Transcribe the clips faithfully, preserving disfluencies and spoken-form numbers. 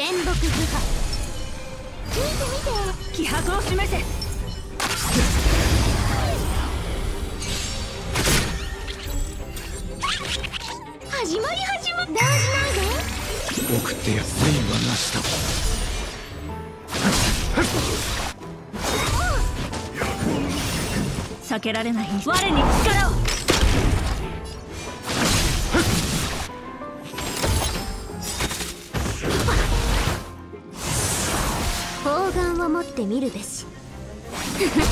天木図派。見て見て、気迫を示せ。始まり始まり。動じないで。 送ってやすいはなしだ。 避けられない。我に力を。砲丸を持ってみるべし。頑張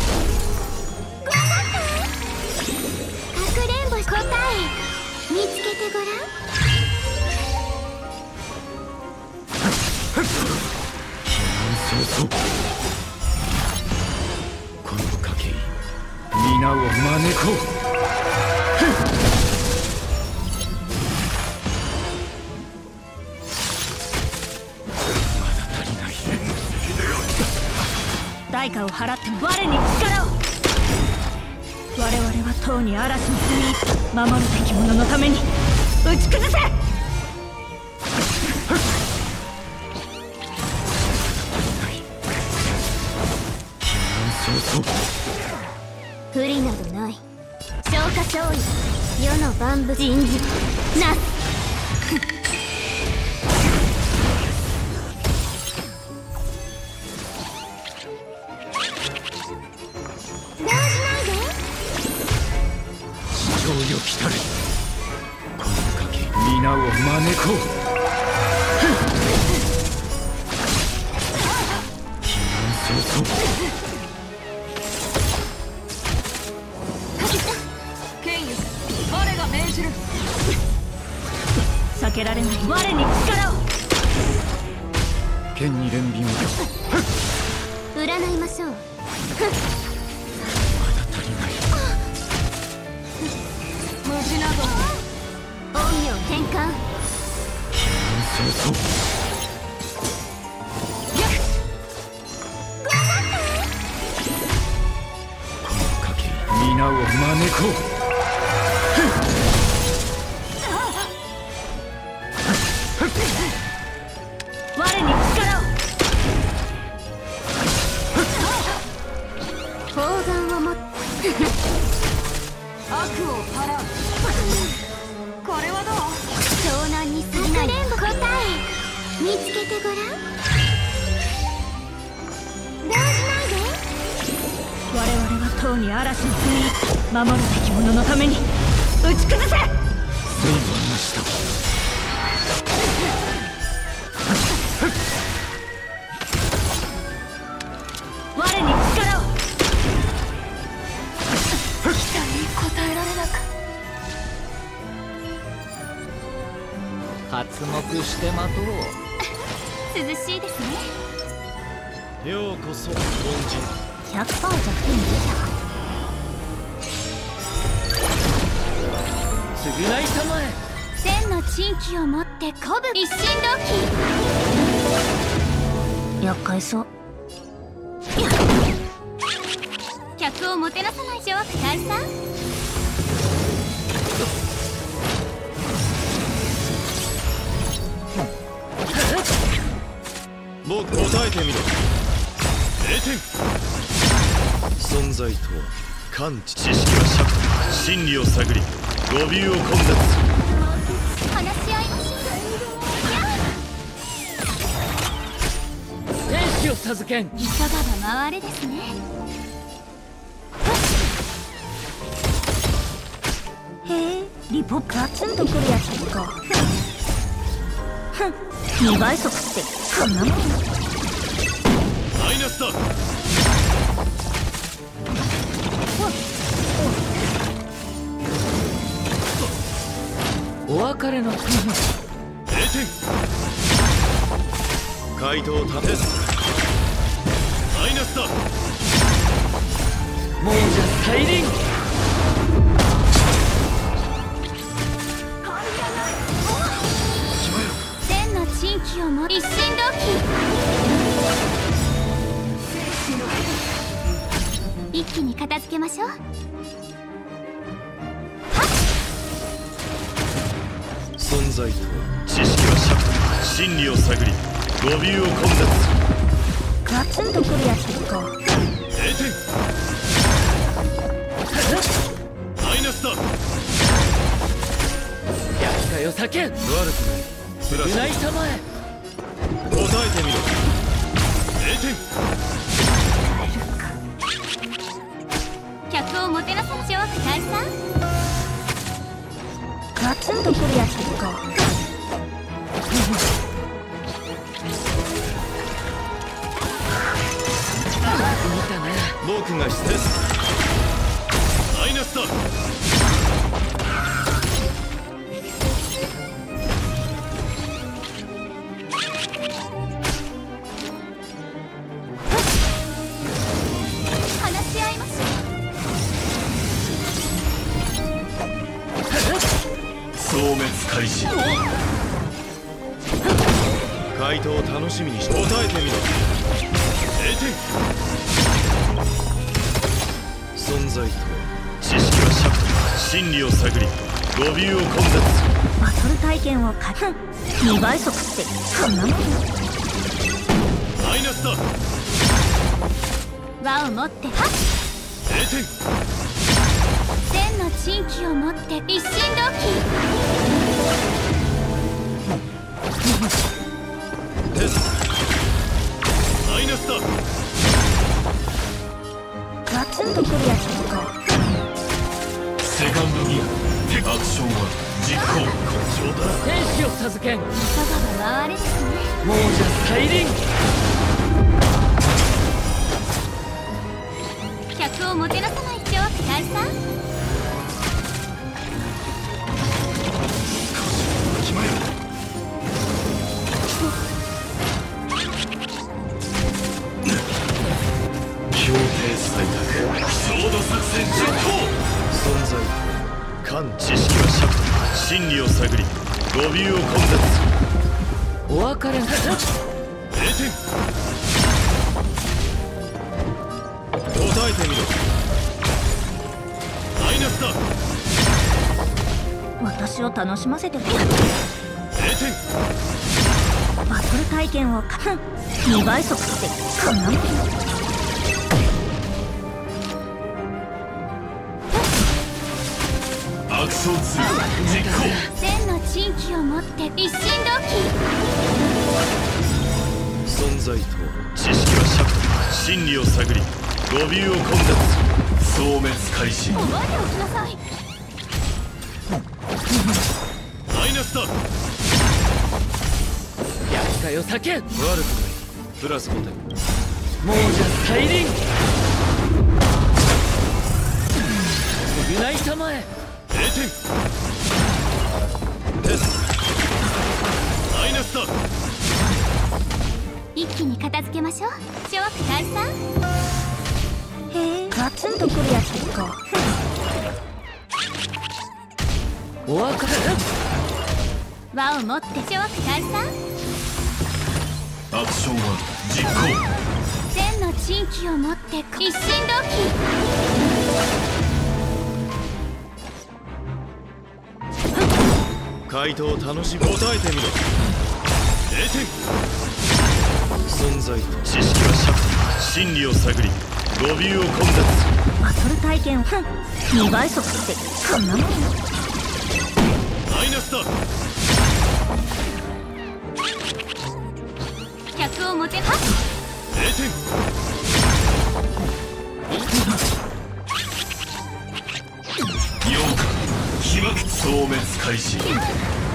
って。かくれんぼ答え見つけてごらん。 そうそう、この賭け皆を招こう。まだ足りない。 代価を払っても我に力を。我々はとうに嵐に踏み守るべき者のために打ち崩せ。 そうそう、 不利などない。消化勝利、世の万物人事なす。動じないで。 地上よ来たれ。この賭け皆を招こう。そうそう、 避けられない。我に力を。 剣に憐憫を。 占いましょう。 まだ足りない。 無事など陰陽転換。 そうそう、この賭け皆を招こう。 我に力を。砲丸を持って悪を払う。これはどう。湘南に過ぎない。かくれんぼ答え見つけてごらん。動じないで。我々はとうに嵐に踏み守るべき者のために打ち崩せ。 全部はなしだ。 我に力を。期待に応えられなか。 刮目して待とう。 涼しいですね。 ようこそ恩人。 ひゃくパーセント弱点償いたまえ。 千の珍奇を持って鼓舞一心同期。厄介そう。客をもてなさない女王大佐。 もう答えてみろ。れいてん。存在とは感知、知識は尺度、真理を探り語尾を混雑する。 話し合いましょう。 天使を授けん。 急がば回れですね。へえ、リポガツンとくるやつか。ふん、にばい速ってこんなもん。 マイナスだ。 お別れのれいてん。回答を立てず。マイナスだ。 亡者再臨。 千の珍奇をも一心同期。一気に片付けましょう。 存在とは知識は尺度、真理を探り語尾を混雑。 ガツンとくるやつですか。 れいてん。マイナスだ。 厄介を避けん。 悪くない。プラスないたまえ。 答えてみろ。れいてん。 客をもてなさ諸悪退散。ガツンとくるやつですか。 見たな。 僕がしてマイナスだ。 話し合いましょう。 消滅開始。回答を楽しみにして答えてみろ。れいてん。存在と知識は尺度、真理を探り語尾を混雑。 バトル体験をかふんにばい速ってこんなもん。 マイナスだ。 輪を持ってはっ。 れいてん。 千の珍奇を持って一心同期。 テスト。マイナスだ。 ガツンとくるやつですか。 セカンドギアアクションは実行。誇張だ。 天使を授けん。 いかがが回れですね。 亡者再臨。 客をもてなさない諸悪退散。 決まる。協定採択。衝動作戦実行。存在感知識は尺度、真理を探り語尾を混雑。 お別れ。 れいてん。答えてみろ。マイナスだ。 私を楽しませてくれ。 れいてん。 バトル体験をかふんにばい速ってこんなもん。 アクションツー実行。 千の珍奇を持って一心同存在と知識は尺度、真理を探り語尾を混雑。消滅開始。 期。覚えておきなさい。 マイナスだ。 厄介を避けん。 悪くない。プラスごてん。 亡者再臨。ないたまえ。 れいてん。テスト。マイナスだ。 一気に片付けましょう。諸悪退散。へえ、ガツンとくるやつですか。 お別れ。 輪を持って諸悪退散。 アクションは実行。 千の珍奇を持って一心同期。 回答を楽しみ答えてみろ。れいてん。存在と知識は尺度、真理を探り語尾を混雑。 バトル体験をふんにばい速ってこんなもん。 マイナスだ。 客をもてはっ。 れいてん。ようか被爆消滅開始。